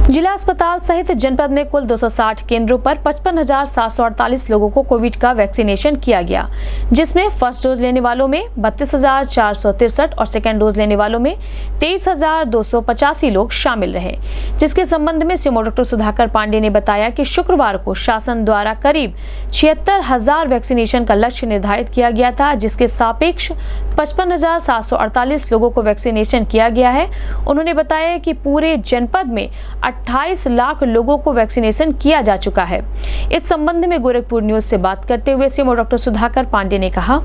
जिला अस्पताल सहित जनपद में कुल 260 केंद्रों पर 55,748 लोगों को कोविड का वैक्सीनेशन किया गया, जिसमें फर्स्ट डोज लेने वालों में 32,463 और सेकेंड डोज लेने वालों में 23,285 लोग शामिल रहे। जिसके संबंध में सीएमओ डॉक्टर सुधाकर पांडे ने बताया कि शुक्रवार को शासन द्वारा करीब 76,000 वैक्सीनेशन का लक्ष्य निर्धारित किया गया था, जिसके सापेक्ष 55,748 लोगों को वैक्सीनेशन किया गया है। उन्होंने बताया कि पूरे जनपद में 28 लाख लोगों को वैक्सीनेशन किया जा चुका है। इस संबंध में गोरखपुर न्यूज से बात करते हुए सीएमओ डॉक्टर सुधाकर पांडे ने कहा,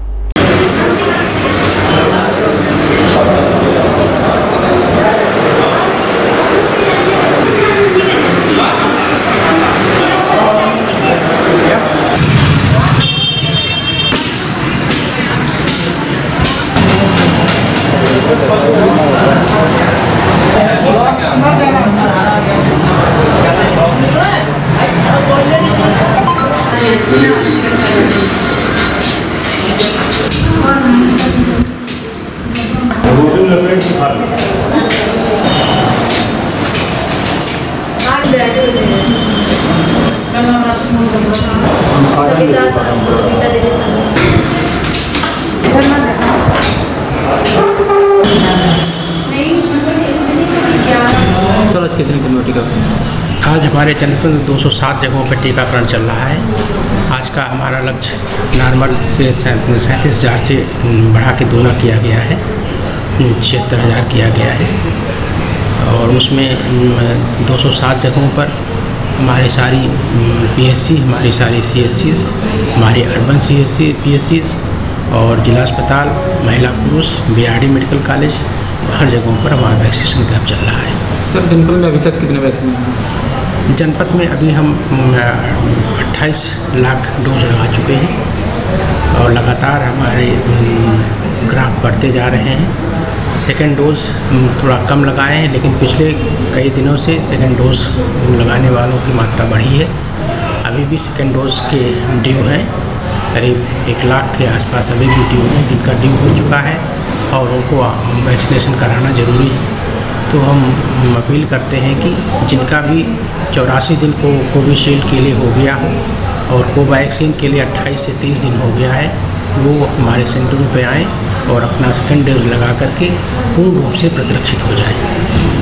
आज हमारे जनपद में 260 जगहों पर टीकाकरण चल रहा है। आज का हमारा लक्ष्य नॉर्मल से 37,000 से बढ़ा के दूना किया गया है, 76,000 किया गया है। और उसमें 260 जगहों पर हमारी सारी पीएचसी, हमारी सारी सीएचसीज, हमारी अर्बन सीएचसी पीएचसीज और जिला अस्पताल, महिला पुरुष, बीआरडी मेडिकल कॉलेज, हर जगहों पर हमारा वैक्सीनेशन कैंप चल रहा है। सर, जनपद में अभी तक कितने वैक्सीन हैं? जनपद में अभी हम 28 लाख डोज लगा चुके हैं और लगातार हमारे ग्राफ बढ़ते जा रहे हैं। सेकेंड डोज हम थोड़ा कम लगाए हैं, लेकिन पिछले कई दिनों से सेकेंड डोज लगाने वालों की मात्रा बढ़ी है। अभी भी सेकेंड डोज के ड्यू हैं, करीब 1 लाख के आसपास अभी भी ड्यू हैं, जिनका ड्यू हो चुका है और उनको वैक्सीनेशन कराना ज़रूरी है। तो हम अपील करते हैं कि जिनका भी 84 दिन को कोविशील्ड के लिए हो गया हो और कोवैक्सीन के लिए 28 से 30 दिन हो गया है, वो हमारे सेंटरों पे आएँ और अपना सेकेंड डोज लगा करके पूर्ण रूप से प्रतिरक्षित हो जाए।